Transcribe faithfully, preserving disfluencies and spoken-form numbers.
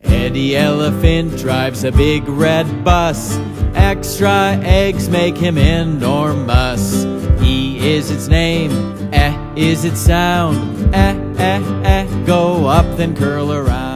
Eddie Elephant drives a big red bus. Extra eggs make him enormous. E is its name, eh is its sound. Eh, eh, eh, go up then curl around.